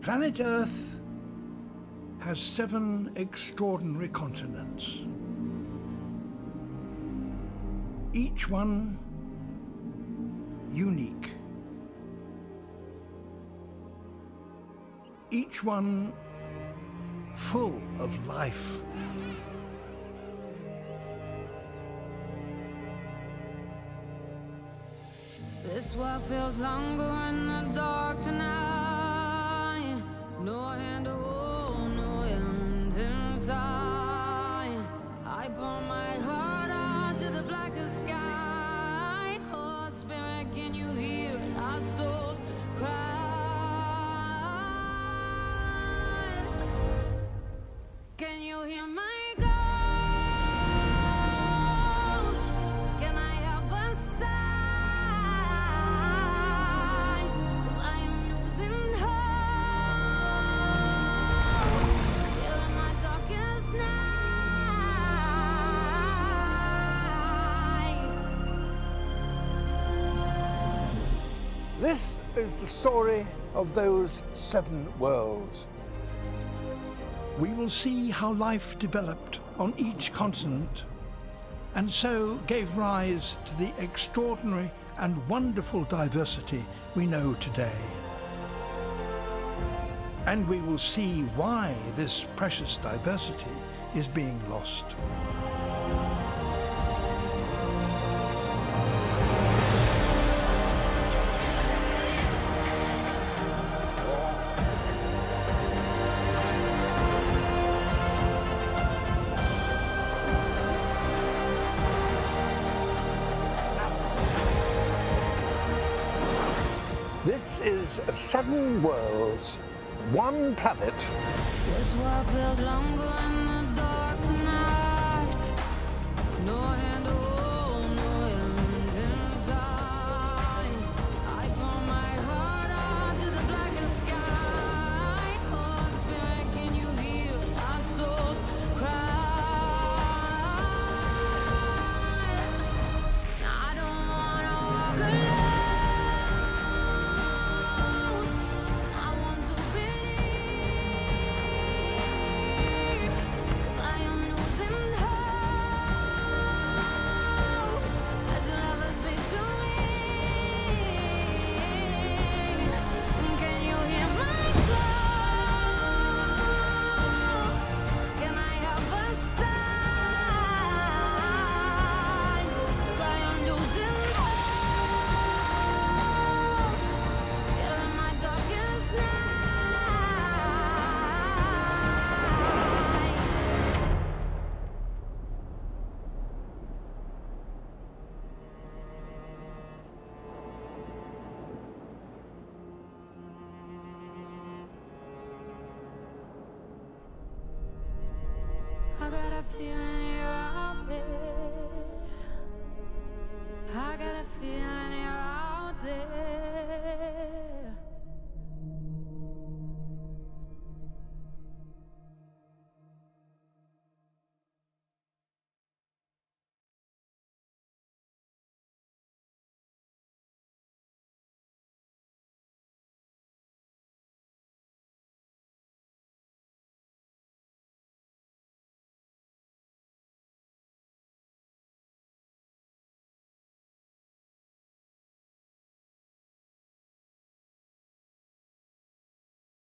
Planet Earth has 7 extraordinary continents. Each one unique. Each one full of life. This walk feels longer in the dark tonight. No hand to hold, no hand inside. I pour my heart out to the blackest sky. Oh, Spirit, can you hear our souls cry? Can you hear my call? Can I have a sign? 'Cause I am losing hope here in my darkest night. This is the story of those 7 worlds. We will see how life developed on each continent and so gave rise to the extraordinary and wonderful diversity we know today. And we will see why this precious diversity is being lost. This is 7 worlds, 1 planet. This walk feels longer in the